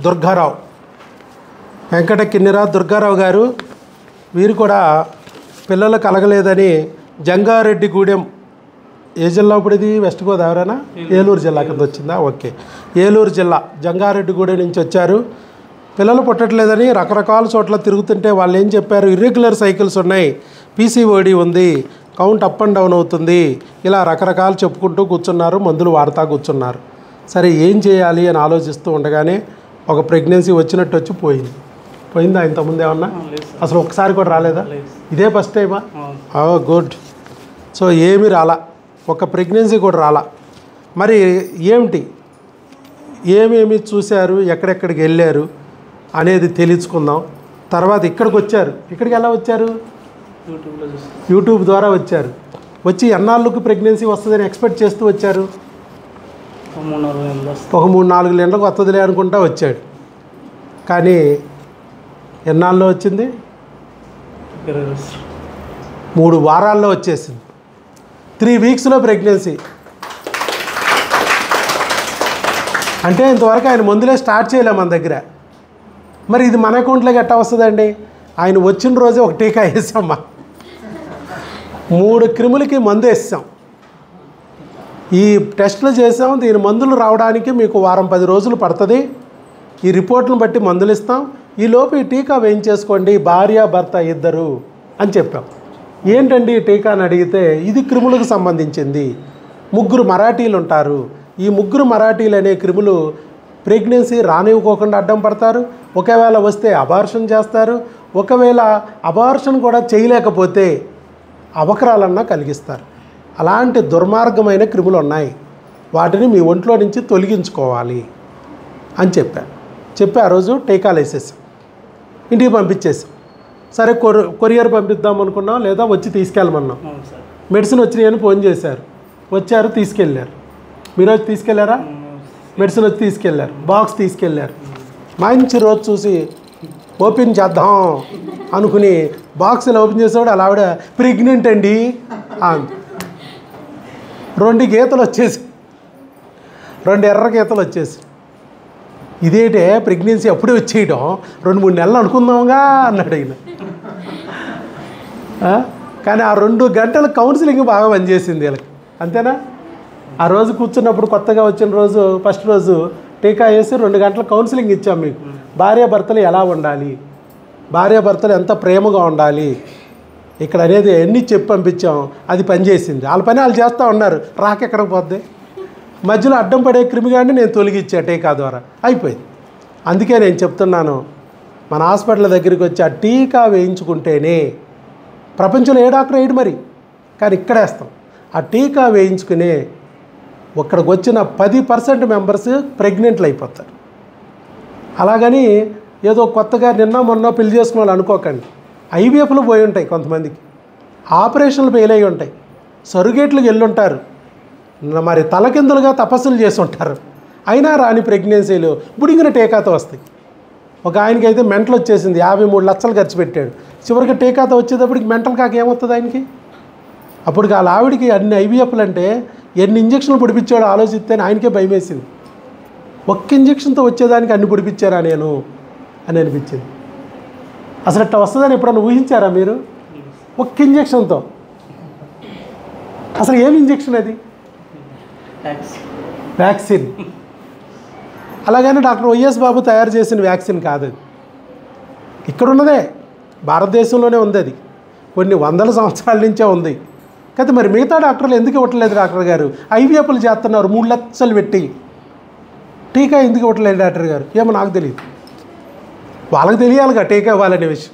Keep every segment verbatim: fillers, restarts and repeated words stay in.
దుర్గారావు, వెంకట కిన్నెర దుర్గారావు గారు. వీరు కూడా పిల్లలు కలగలేదని జంగారెడ్డిగూడెం, ఏ జిల్లా ఇప్పుడు ఇది? వెస్ట్ గోదావరినా ఏలూరు జిల్లా కింద వచ్చిందా? ఓకే, ఏలూరు జిల్లా జంగారెడ్డిగూడెం నుంచి వచ్చారు. పిల్లలు పుట్టట్లేదని రకరకాల చోట్ల తిరుగుతుంటే వాళ్ళు ఏం చెప్పారు? ఇర్రెగ్యులర్ సైకిల్స్ ఉన్నాయి, పీసీఓడి ఉంది, కౌంట్ అప్ అండ్ డౌన్ అవుతుంది, ఇలా రకరకాలు చెప్పుకుంటూ కూర్చున్నారు, మందులు వాడుతూ కూర్చున్నారు. సరే ఏం చేయాలి అని ఆలోచిస్తూ ఉండగానే ఒక ప్రెగ్నెన్సీ వచ్చినట్టు వచ్చి పోయింది. పోయిందా ఇంతకుముందు ఏమన్నా? అసలు ఒక్కసారి కూడా రాలేదా? ఇదే ఫస్ట్ టైమా? గుడ్. సో ఏమీ రాలా, ఒక ప్రెగ్నెన్సీ కూడా రాలా. మరి ఏమిటి, ఏమేమి చూశారు, ఎక్కడెక్కడికి వెళ్ళారు అనేది తెలుసుకుందాం. తర్వాత ఇక్కడికి వచ్చారు. ఇక్కడికి ఎలా వచ్చారు? యూట్యూబ్ ద్వారా వచ్చారు. వచ్చి ఎన్నాళ్ళకు ప్రెగ్నెన్సీ వస్తుందని ఎక్స్పెక్ట్ చేస్తూ వచ్చారు? ఒక మూడు నాలుగు నెలలకు వస్తుందిలే అనుకుంటా వచ్చాడు. కానీ ఎన్నాళ్ళలో వచ్చింది? మూడు వారాల్లో వచ్చేసింది. త్రీ వీక్స్లో ప్రెగ్నెన్సీ. అంటే ఇంతవరకు ఆయన మందులే స్టార్ట్ చేయలేము మన దగ్గర. మరి ఇది మన అకౌంట్లోకి ఎట్టా వస్తుందండి? ఆయన వచ్చిన రోజే ఒక టీకా వేసామ్మా, మూడు క్రిములకి మందు వేసాం, ఈ టెస్టులు చేసాం. దీని మందులు రావడానికి మీకు వారం పది రోజులు పడుతుంది. ఈ రిపోర్ట్లను బట్టి మందులు ఇస్తాం. ఈలోపు ఈ టీకా వేయించేసుకోండి భార్య భర్త ఇద్దరు అని చెప్పాం. ఏంటండి ఈ టీకా అని అడిగితే ఇది క్రిములకు సంబంధించింది. ముగ్గురు మరాఠీలు ఉంటారు. ఈ ముగ్గురు మరాఠీలు అనే క్రిములు ప్రెగ్నెన్సీ రానివ్వకోకుండా అడ్డం పడతారు. ఒకవేళ వస్తే అబార్షన్ చేస్తారు. ఒకవేళ అబార్షన్ కూడా చేయలేకపోతే అవకరాలన్నా కలిగిస్తారు. అలాంటి దుర్మార్గమైన క్రిములు ఉన్నాయి, వాటిని మీ ఒంట్లో నుంచి తొలగించుకోవాలి అని చెప్పాను. చెప్పి ఆ రోజు టీకాలు వేసేసాం, ఇంటికి పంపించేసాం. సరే కొరి కొరియర్ పంపిద్దాం అనుకున్నాం, లేదా వచ్చి తీసుకెళ్ళమన్నాం. మెడిసిన్ వచ్చినాయని ఫోన్ చేశారు, వచ్చారు, తీసుకెళ్ళారు. మీరు వచ్చి తీసుకెళ్ళారా? మెడిసిన్ వచ్చి తీసుకెళ్ళారు, బాక్స్ తీసుకెళ్ళారు. మంచి రోజు చూసి ఓపెన్ చేద్దాం అనుకుని బాక్స్లో ఓపెన్ చేసేవాడు అలా ఆవిడ ప్రెగ్నెంట్ అండి అంది. రెండు గీతలు వచ్చేసి, రెండు ఎర్ర గీతలు వచ్చేసి, ఇదేంటే ప్రెగ్నెన్సీ అప్పుడే వచ్చేయడం, రెండు మూడు నెలలు అనుకుందాంగా అన్నాడు ఆయన. కానీ ఆ రెండు గంటల కౌన్సిలింగ్ బాగా పనిచేసింది వీళ్ళకి, అంతేనా? ఆ రోజు కూర్చున్నప్పుడు కొత్తగా వచ్చిన రోజు ఫస్ట్ రోజు టీకా వేసి రెండు గంటల కౌన్సిలింగ్ ఇచ్చాం మీకు. భార్యాభర్తలు ఎలా ఉండాలి, భార్యాభర్తలు ఎంత ప్రేమగా ఉండాలి ఇక్కడ అనేది ఎన్ని చెప్పి పంపించాం. అది పనిచేసింది. వాళ్ళ పని వాళ్ళు చేస్తూ ఉన్నారు, రాకెక్కడికి పోద్ది. మధ్యలో అడ్డం పడే క్రిమిగాన్ని నేను తొలగించా టీకా ద్వారా, అయిపోయింది. అందుకే నేను చెప్తున్నాను, మన హాస్పిటల్ దగ్గరికి వచ్చి ఆ టీకా వేయించుకుంటేనే, ప్రపంచంలో ఏ డాక్టర్ వేయడు మరి, కానీ ఇక్కడ వేస్తాం. ఆ టీకా వేయించుకునే ఇక్కడికి వచ్చిన పది పర్సెంట్ మెంబర్స్ ప్రెగ్నెంట్లు అయిపోతారు. అలాగని ఏదో కొత్తగా నిన్న మొన్న పెళ్లి చేసుకోవాలి అనుకోకండి. ఐవీఎఫ్లు పోయి ఉంటాయి కొంతమందికి, ఆపరేషన్లు ఫెయిల్ అయ్యి ఉంటాయి, సరుగేట్లకు వెళ్ళి ఉంటారు, మరి తలకిందులుగా తపస్సులు చేసి ఉంటారు, అయినా రాని ప్రెగ్నెన్సీలు బుడిగిన టీకాతో వస్తాయి. ఒక ఆయనకైతే మెంటల్ వచ్చేసింది, యాభై మూడు లక్షలు ఖర్చు పెట్టాడు. చివరికి టీకాతో వచ్చేటప్పటికి మెంటల్ కాక ఏమవుతుంది ఆయనకి? అప్పుడు వాళ్ళ ఆవిడికి అన్ని ఐవీఎఫ్లు అంటే ఎన్ని ఇంజక్షన్లు పొడిపించాడో ఆలోచిస్తే ఆయనకే భయం వేసింది. ఒక్క ఇంజక్షన్తో వచ్చేదానికి అన్ని పొడిపించారా నేను అని అనిపించింది. అసలు అట్లా వస్తుందని ఎప్పుడన్నా ఊహించారా మీరు? ఒక్క ఇంజక్షన్తో. అసలు ఏమి ఇంజక్షన్ అది? వ్యాక్సిన్. అలాగని డాక్టర్ వైఎస్ బాబు తయారు చేసిన వ్యాక్సిన్ కాదు అది, ఇక్కడ ఉన్నదే, భారతదేశంలోనే ఉంది. అది కొన్ని వందల సంవత్సరాల నుంచే ఉంది. అయితే మరి మిగతా డాక్టర్లు ఎందుకు ఇవ్వట్లేదు? డాక్టర్ గారు ఐవీఎఫ్లు చేస్తున్నారు మూడు లక్షలు పెట్టి, టీకా ఎందుకు ఇవ్వట్లేదు డాక్టర్ గారు? ఏమో నాకు తెలియదు, వాళ్ళకి తెలియాలిగా టీకా ఇవ్వాలనే విషయం.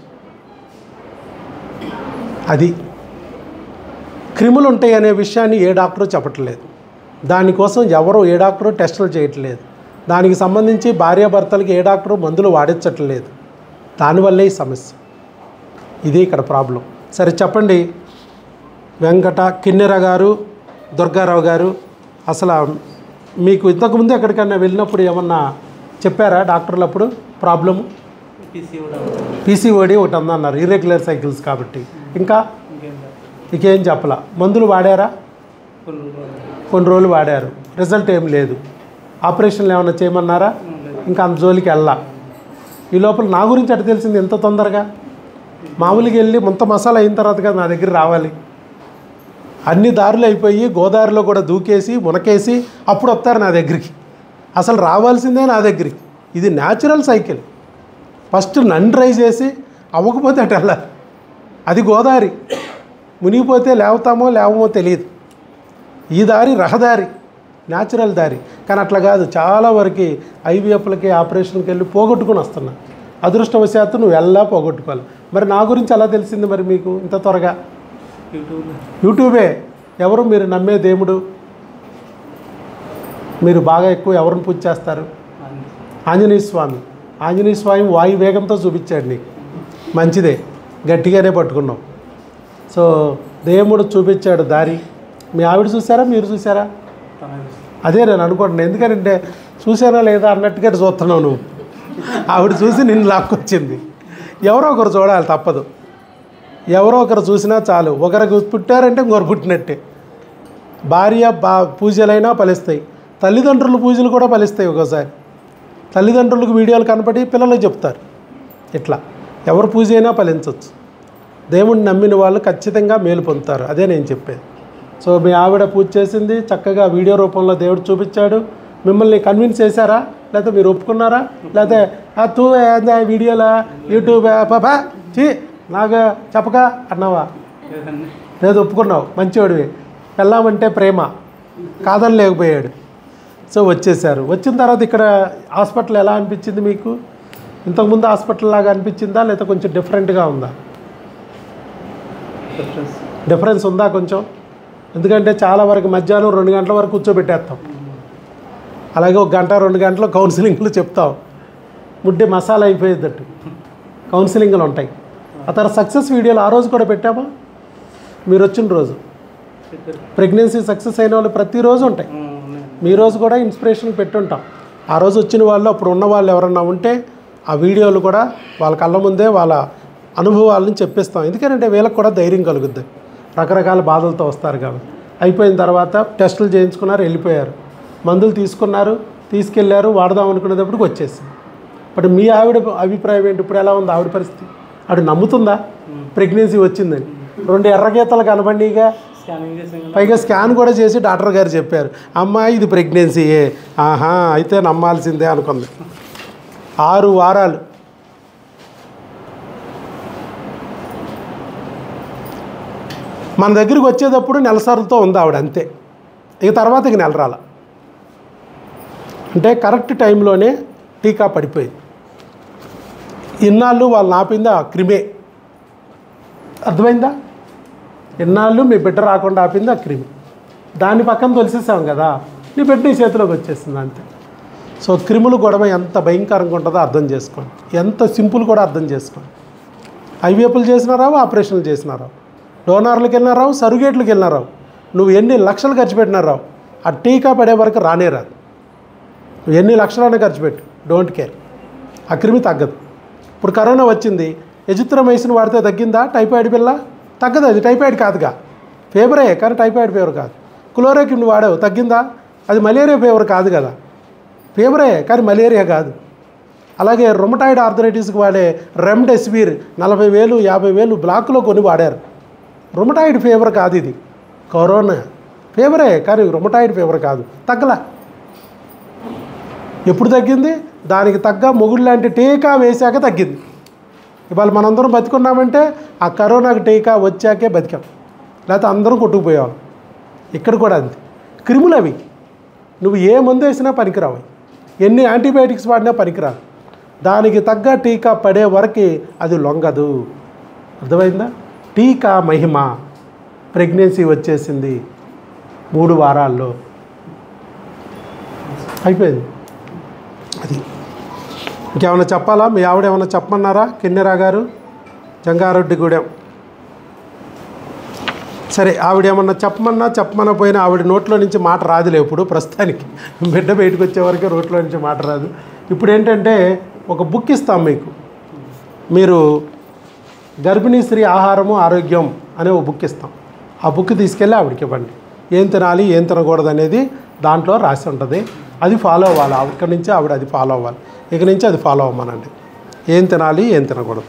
అది క్రిములు ఉంటాయి అనే విషయాన్ని ఏ డాక్టరు చెప్పట్లేదు. దానికోసం ఎవరు ఏ డాక్టరు టెస్టులు చేయట్లేదు. దానికి సంబంధించి భార్యాభర్తలకి ఏ డాక్టరు మందులు వాడించట్లేదు. దానివల్లే ఈ సమస్య. ఇది ఇక్కడ ప్రాబ్లం. సరే చెప్పండి, వెంకట కిన్నెర గారు, దుర్గారావు గారు, అసలు మీకు ఇంతకుముందు ఎక్కడికన్నా వెళ్ళినప్పుడు ఏమన్నా చెప్పారా డాక్టర్లు అప్పుడు ప్రాబ్లము? పీసీఓడి ఒకటి ఉందన్నారు, ఇర్రెగ్యులర్ సైకిల్స్ కాబట్టి. ఇంకా ఇంకేం చెప్పలా. మందులు వాడారా? కొన్ని రోజులు వాడారు, రిజల్ట్ ఏం లేదు. ఆపరేషన్లు ఏమన్నా చేయమన్నారా? ఇంకా అంత జోలికి వెళ్ళా. ఈ లోపల నా గురించి అటు తెలిసింది ఎంత తొందరగా. మామూలుగా వెళ్ళి మొత్తం మసాలా అయిన తర్వాత కదా నా దగ్గర రావాలి. అన్ని దారులు అయిపోయి గోదావరిలో కూడా దూకేసి మునకేసి అప్పుడు వస్తారు నా దగ్గరికి. అసలు రావాల్సిందే నా దగ్గరికి. ఇది న్యాచురల్ సైకిల్. ఫస్ట్ నన్ను ట్రై చేసి అవ్వకపోతే అటు వెళ్ళాలి. అది గోదావరి. మునిగిపోతే లేవుతామో లేవమో తెలియదు. ఈ దారి రహదారి, న్యాచురల్ దారి. కానీ అట్లా కాదు. చాలా వరకు ఐవీఎఫ్లకి ఆపరేషన్కి వెళ్ళి పోగొట్టుకుని వస్తున్నా. అదృష్టవశాత్తు నువ్వు వెళ్ళా పోగొట్టుకోవాలి. మరి నా గురించి ఎలా తెలిసింది మరి మీకు ఇంత త్వరగా? యూట్యూబే. ఎవరు మీరు నమ్మే దేవుడు? మీరు బాగా ఎక్కువ ఎవరిని పూజ చేస్తారు? ఆంజనేయ స్వామి. ఆంజనేయ స్వామి వాయు వేగంతో చూపించాడు నీకు. మంచిదే, గట్టిగానే పట్టుకున్నావు. సో దేవుడు చూపించాడు దారి. మీ ఆవిడ చూసారా, మీరు చూసారా? అదే నేను అనుకుంటున్నాను. ఎందుకంటే చూసానా లేదా అన్నట్టుగా చూస్తున్నావు నువ్వు. ఆవిడ చూసి నిన్ను లాక్కొచ్చింది. ఎవరో ఒకరు చూడాలి, తప్పదు. ఎవరో ఒకరు చూసినా చాలు. ఒకరికి పుట్టారంటే ఇంకొకరు పుట్టినట్టే. భార్య బా పూజలైనా ఫలిస్తాయి, తల్లిదండ్రుల పూజలు కూడా ఫలిస్తాయి. ఒకసారి తల్లిదండ్రులకు వీడియోలు కనపడి పిల్లలకు చెప్తారు. ఇట్లా ఎవరు పూజ అయినా ఫలించవచ్చు. దేవుడిని నమ్మిన వాళ్ళు ఖచ్చితంగా మేలు పొందుతారు. అదే నేను చెప్పేది. సో మీ ఆవిడ పూజ చేసింది, చక్కగా వీడియో రూపంలో దేవుడు చూపించాడు. మిమ్మల్ని కన్విన్స్ చేశారా, లేకపోతే మీరు ఒప్పుకున్నారా? లేకపోతే తూ వీడియోలా యూట్యూబ్ పాపా చీ నాకు చెప్పక అన్నావా? లేదు, ఒప్పుకున్నావు. మంచివాడివి. వెళ్ళామంటే ప్రేమ, కాదని లేకపోయాడు. సో వచ్చేసారు. వచ్చిన తర్వాత ఇక్కడ హాస్పిటల్ ఎలా అనిపించింది మీకు? ఇంతకుముందు హాస్పిటల్ లాగా అనిపించిందా, లేకపోతే కొంచెం డిఫరెంట్గా ఉందా? డిఫరెన్స్ ఉందా కొంచెం? ఎందుకంటే చాలా వరకు మధ్యాహ్నం రెండు గంటల వరకు కూర్చోబెట్టేస్తాం. అలాగే ఒక గంట రెండు గంటలు కౌన్సిలింగ్లు చెప్తాం. ముడ్డి మసాలా అయిపోయేటట్టు కౌన్సిలింగ్లు ఉంటాయి. ఆ తర్వాత సక్సెస్ వీడియోలు ఆ రోజు కూడా పెట్టామా? మీరు వచ్చిన రోజు ప్రెగ్నెన్సీ సక్సెస్ అయిన వాళ్ళు ప్రతిరోజు ఉంటాయి. మీ రోజు కూడా ఇన్స్పిరేషన్ పెట్టుంటాం. ఆ రోజు వచ్చిన వాళ్ళు, అప్పుడు ఉన్న వాళ్ళు ఎవరన్నా ఉంటే ఆ వీడియోలు కూడా వాళ్ళ కళ్ళ ముందే వాళ్ళ అనుభవాలను చెప్పిస్తాం. ఎందుకంటే వీళ్ళకి కూడా ధైర్యం కలుగుద్ది. రకరకాల బాధలతో వస్తారు కాబట్టి. అయిపోయిన తర్వాత టెస్టులు చేయించుకున్నారు, వెళ్ళిపోయారు. మందులు తీసుకున్నారు, తీసుకెళ్ళారు, వాడదాం అనుకునేటప్పటికి వచ్చేసింది. బట్ మీ ఆవిడ అభిప్రాయం ఏంటి? ఇప్పుడు ఎలా ఉంది ఆవిడ పరిస్థితి? ఆవిడ నమ్ముతుందా ప్రెగ్నెన్సీ వచ్చిందని? రెండు ఎర్రగీతలు కనబండిగా, పైగా స్కాన్ కూడా చేసి డాక్టర్ గారు చెప్పారు, అమ్మాయి ఇది ప్రెగ్నెన్సీయే. ఆహా, అయితే నమ్మాల్సిందే అనుకుంది. ఆరు వారాలు మన దగ్గరికి వచ్చేటప్పుడు నెలసరులతో ఉంది ఆవిడ, అంతే. ఇక తర్వాత ఇక నెల రాల. అంటే కరెక్ట్ టైంలోనే టీకా పడిపోయింది. ఇన్నాళ్ళు వాళ్ళు ఆపింది ఆ క్రిమే. అర్థమైందా? ఇన్నాళ్ళు మీ బిడ్డ రాకుండా ఆపింది ఆ క్రిమి. దాన్ని పక్కన తొలిసేసాం కదా, నీ బిడ్డ నీ చేతిలోకి వచ్చేసింది, అంతే. సో క్రిములు గొడవ ఎంత భయంకరంగా ఉంటుందో అర్థం చేసుకోండి. ఎంత సింపుల్ కూడా అర్థం చేసుకోండి. ఐవీఎఫ్లు చేసినారావు, ఆపరేషన్లు చేసినారావు, డోనార్లకు వెళ్ళినారావు, సరుగేట్లకు వెళ్ళినారావు, నువ్వు ఎన్ని లక్షలు ఖర్చు పెట్టినారావు, ఆ టీకా పడే వరకు రానే రాదు. నువ్వు ఎన్ని లక్షలైనా ఖర్చు పెట్టు, డోంట్ కేర్, ఆ క్రిమి తగ్గదు. ఇప్పుడు కరోనా వచ్చింది, ఎజిత్రోమైసిన్ వాడితే తగ్గిందా? టైఫాయిడ్ పిల్ల తగ్గదు. అది టైఫాయిడ్ కాదుగా, ఫీవరే, కానీ టైఫాయిడ్ ఫీవర్ కాదు. క్లోరోక్విన్ వాడావు, తగ్గిందా? అది మలేరియా ఫీవర్ కాదు కదా, ఫీవరే కానీ మలేరియా కాదు. అలాగే రొమటాయిడ్ ఆర్థరైటిస్కి వాడే రెమ్డెసివిర్ నలభై వేలు యాభై వేలు బ్లాక్లో కొని వాడారు. రొమటాయిడ్ ఫీవర్ కాదు ఇది, కరోనా ఫీవరే కానీ రొమటాయిడ్ ఫీవర్ కాదు. తగ్గలా. ఎప్పుడు తగ్గింది? దానికి తగ్గ మొగుడు లాంటి టీకా వేశాక తగ్గింది. ఇవాళ మనందరం బతికున్నామంటే ఆ కరోనాకి టీకా వచ్చాకే బతికాం, లేకపోతే అందరం కొట్టుకుపోయాం. ఇక్కడ కూడా అంతే. క్రిములు అవి, నువ్వు ఏ మందు వేసినా పనికిరావు, ఎన్ని యాంటీబయాటిక్స్ వాడినా పనికిరాదు. దానికి తగ్గ టీకా పడే వరకు అది లొంగదు. అర్థమైందా? టీకా మహిమ. ప్రెగ్నెన్సీ వచ్చేసింది మూడు వారాల్లో, అయిపోయింది. అది ఇంకేమైనా చెప్పాలా? మీ ఆవిడ ఏమైనా చెప్పమన్నారా? కిన్నెరా గారు, జంగారెడ్డిగూడెం. సరే, ఆవిడ ఏమన్నా చెప్పమన్నా చెప్పమన్నా పోయినా ఆవిడ నోట్లో నుంచి మాట రాదులే ఇప్పుడు ప్రస్తుతానికి. బిడ్డ బయటకు వచ్చే వరకే నోట్లో నుంచి మాట రాదు. ఇప్పుడు ఏంటంటే ఒక బుక్ ఇస్తాం మీకు, మీరు గర్భిణీ స్త్రీ ఆహారము ఆరోగ్యం అనే ఒక బుక్ ఇస్తాం. ఆ బుక్ తీసుకెళ్ళి ఆవిడకి ఇవ్వండి. ఏం తినాలి ఏం తినకూడదు అనేది దాంట్లో రాసి ఉంటుంది. అది ఫాలో అవ్వాలి. అక్కడి నుంచి ఆవిడ అది ఫాలో అవ్వాలి. ఇక నుంచి అది ఫాలో అవ్వమనండి. ఏం తినాలి ఏం తినకూడదు.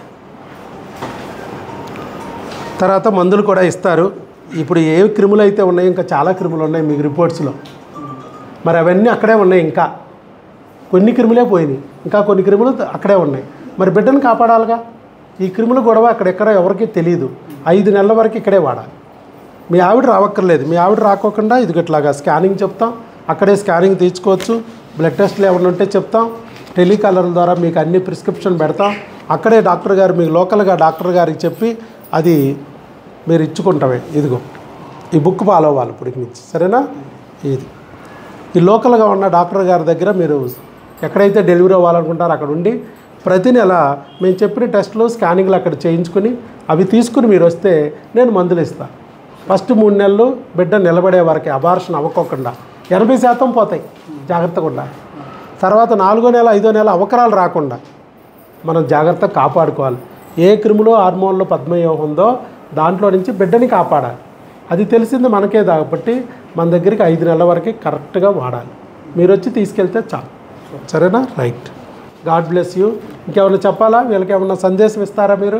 తర్వాత మందులు కూడా ఇస్తారు. ఇప్పుడు ఏ క్రిములు అయితే ఉన్నాయో ఇంకా చాలా క్రిములు ఉన్నాయి మీకు రిపోర్ట్స్లో. మరి అవన్నీ అక్కడే ఉన్నాయి. ఇంకా కొన్ని క్రిములే పోయినాయి, ఇంకా కొన్ని క్రిములు అక్కడే ఉన్నాయి. మరి బిడ్డను కాపాడాలిగా. ఈ క్రిముల గొడవ అక్కడెక్కడ ఎవరికీ తెలియదు. ఐదు నెలల వరకు ఇక్కడే వాడాలి. మీ ఆవిడ రావక్కర్లేదు. మీ ఆవిడ రాకోకుండా ఇది ఇట్లాగా స్కానింగ్ చెప్తాం, అక్కడే స్కానింగ్ తీసుకోవచ్చు. బ్లడ్ టెస్ట్లు ఏమైనా ఉంటే చెప్తాం. టెలికాలర్ ద్వారా మీకు అన్ని ప్రిస్క్రిప్షన్ పెడతాం. అక్కడే డాక్టర్ గారు మీకు లోకల్గా డాక్టర్ గారికి చెప్పి అది మీరు ఇచ్చుకుంటామే. ఇదిగో ఈ బుక్ ఫాలో అవ్వాలి ఇప్పటికి నుంచి, సరేనా? ఇది ఈ లోకల్గా ఉన్న డాక్టర్ గారి దగ్గర మీరు ఎక్కడైతే డెలివరీ అవ్వాలనుకుంటారో అక్కడ ఉండి ప్రతి నెల మేము చెప్పిన టెస్టులు స్కానింగ్లు అక్కడ చేయించుకుని అవి తీసుకుని మీరు వస్తే నేను మందులు ఇస్తాను. ఫస్ట్ మూడు నెలలు బిడ్డ నిలబడే వరకు అబార్షన్ అవ్వకోకుండా ఎనభై శాతం పోతాయి. జాగ్రత్తగా ఉండాలి. తర్వాత నాలుగో నెల ఐదో నెల అవకరాలు రాకుండా మనం జాగ్రత్తగా కాపాడుకోవాలి. ఏ క్రిములో హార్మోన్లో పద్మవ్యూహం ఉందో దాంట్లో నుంచి బిడ్డని కాపాడాలి. అది తెలిసింది మనకే కాబట్టి మన దగ్గరికి ఐదు నెలల వరకు కరెక్ట్గా వాడాలి. మీరు వచ్చి తీసుకెళ్తే చాలు, సరేనా? రైట్. God bless you. ఇంకేమన్నా చెప్పాలా? వీళ్ళకి ఏమన్నా సందేశం ఇస్తారా మీరు?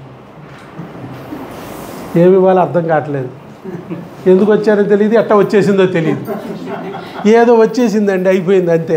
ఏమి ఇవ్వాలో అర్థం కావట్లేదు. ఎందుకు వచ్చారో తెలియదు, ఎట్లా వచ్చేసిందో తెలియదు. ఏదో వచ్చేసిందండి, అయిపోయింది అంతే.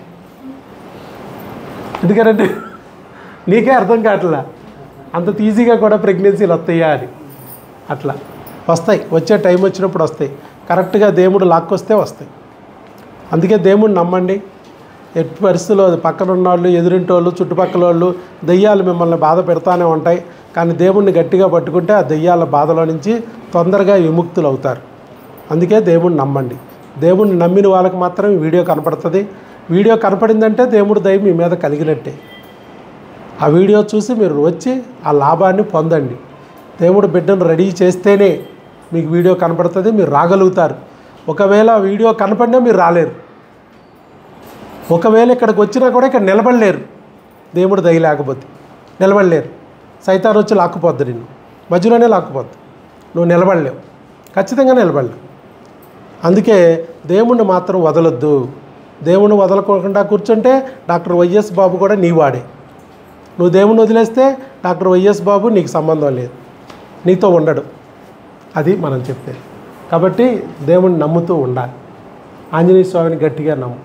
ఎందుకంటే నీకే అర్థం కావట్లా అంత ఈజీగా కూడా ప్రెగ్నెన్సీలు వస్తాయా అని. అట్లా వస్తాయి, వచ్చే టైం వచ్చినప్పుడు వస్తాయి. కరెక్ట్గా దేవుడు లాక్కొస్తే వస్తాయి. అందుకే దేవుడిని నమ్మండి. ఎట్టి పరిస్థితుల్లో పక్కన ఉన్నవాళ్ళు, ఎదురింటి వాళ్ళు, చుట్టుపక్కల వాళ్ళు దెయ్యాలు మిమ్మల్ని బాధ పెడతానే ఉంటాయి. కానీ దేవుణ్ణి గట్టిగా పట్టుకుంటే ఆ దెయ్యాల బాధలో నుంచి తొందరగా విముక్తులు అవుతారు. అందుకే దేవుణ్ణి నమ్మండి. దేవుణ్ణి నమ్మిన వాళ్ళకి మాత్రం వీడియో కనపడుతుంది. వీడియో కనపడిందంటే దేవుడు దయ మీ మీద కలిగినట్టే. ఆ వీడియో చూసి మీరు వచ్చి ఆ లాభాన్ని పొందండి. దేవుడు బిడ్డను రెడీ చేస్తేనే మీకు వీడియో కనపడుతుంది, మీరు రాగలుగుతారు. ఒకవేళ వీడియో కనపడినా మీరు రాలేరు. ఒకవేళ ఇక్కడికి వచ్చినా కూడా ఇక్కడ నిలబడలేరు. దేవుడు దయ లేకపోతే నిలబడలేరు. సైతాన్ వచ్చి లాక్కుపోద్ది, నిన్ను మధ్యలోనే లాక్కుపోద్ది. నువ్వు నిలబడలేవు, ఖచ్చితంగా నిలబడలేవు. అందుకే దేవుణ్ణి మాత్రం వదలొద్దు. దేవుణ్ణి వదలకుండా కూర్చుంటే డాక్టర్ వైఎస్ బాబు కూడా నీ వాడే. నువ్వు దేవుణ్ణి వదిలేస్తే డాక్టర్ వైఎస్ బాబు నీకు సంబంధం లేదు, నీతో ఉండడు. అది మనం చెప్పేది. కాబట్టి దేవుణ్ణి నమ్ముతూ ఉండాలి. ఆంజనేయ స్వామిని గట్టిగా నమ్ము.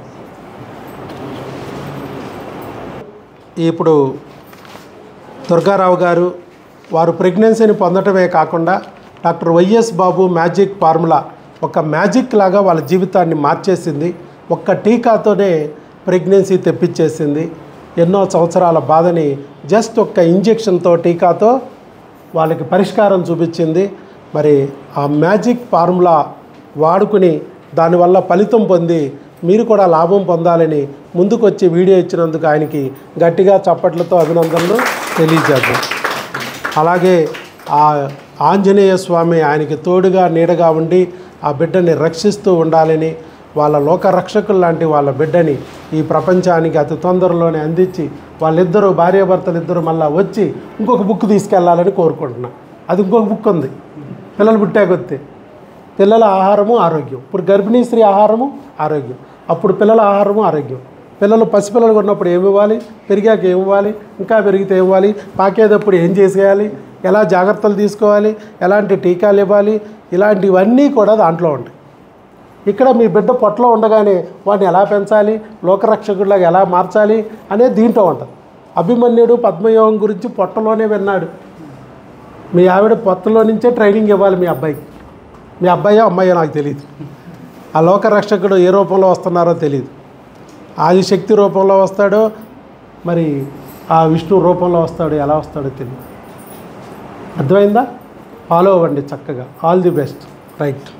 ఇప్పుడు దుర్గారావు గారు వారు ప్రెగ్నెన్సీని పొందటమే కాకుండా doctor YS Babu magic formula ఒక మ్యాజిక్ లాగా వాళ్ళ జీవితాన్ని మార్చేసింది. ఒక్క టీకాతోనే ప్రెగ్నెన్సీ తెప్పించేసింది. ఎన్నో సంవత్సరాల బాధని జస్ట్ ఒక్క ఇంజెక్షన్తో, టీకాతో వాళ్ళకి పరిష్కారం చూపించింది. మరి ఆ మ్యాజిక్ ఫార్ములా వాడుకుని దానివల్ల ఫలితం పొంది మీరు కూడా లాభం పొందాలని ముందుకు వచ్చి వీడియో ఇచ్చినందుకు ఆయనకి గట్టిగా చప్పట్లతో అభినందనలు తెలియజేద్దాం. అలాగే ఆ ఆంజనేయ స్వామి ఆయనకి తోడుగా నీడగా ఉండి ఆ బిడ్డని రక్షిస్తూ ఉండాలని, వాళ్ళ లోక రక్షకులు లాంటి వాళ్ళ బిడ్డని ఈ ప్రపంచానికి అతి తొందరలోనే అందించి వాళ్ళిద్దరూ భార్యాభర్తలు ఇద్దరు మళ్ళీ వచ్చి ఇంకొక బుక్ తీసుకెళ్లాలని కోరుకుంటున్నా. అది ఇంకొక బుక్ ఉంది, పిల్లలు పుట్టాకొత్తే పిల్లల ఆహారము ఆరోగ్యం. ఇప్పుడు గర్భిణీ స్త్రీ ఆహారము ఆరోగ్యం, అప్పుడు పిల్లల ఆహారము ఆరోగ్యం. పిల్లలు పసిపిల్లలు ఉన్నప్పుడు ఏమి ఇవ్వాలి, పెరిగాక ఏమి ఇవ్వాలి, ఇంకా పెరిగితే ఏమి ఇవ్వాలి, పాకేటప్పుడు ఏం చేసేయాలి, ఎలా జాగ్రత్తలు తీసుకోవాలి, ఎలాంటి టీకాలు ఇవ్వాలి, ఇలాంటివన్నీ కూడా దాంట్లో ఉంటాయి. ఇక్కడ మీ బిడ్డ పొట్టలో ఉండగానే వాడిని ఎలా పెంచాలి, లోకరక్షకుడిలాగా ఎలా మార్చాలి అనేది దీంట్లో ఉంటుంది. అభిమన్యుడు పద్మయోగం గురించి పొట్టలోనే విన్నాడు. మీ ఆవిడ పొట్టలో నుంచే ట్రైనింగ్ ఇవ్వాలి మీ అబ్బాయికి. మీ అబ్బాయో అమ్మాయో నాకు తెలియదు. ఆ లోకరక్షకుడు ఏ రూపంలో వస్తున్నారో తెలియదు. ఆదిశక్తి రూపంలో వస్తాడో, మరి ఆ విష్ణు రూపంలో వస్తాడో, ఎలా వస్తాడో తెలియదు. అర్థమైందా? ఫాలో అవ్వండి చక్కగా. All the best. రైట్.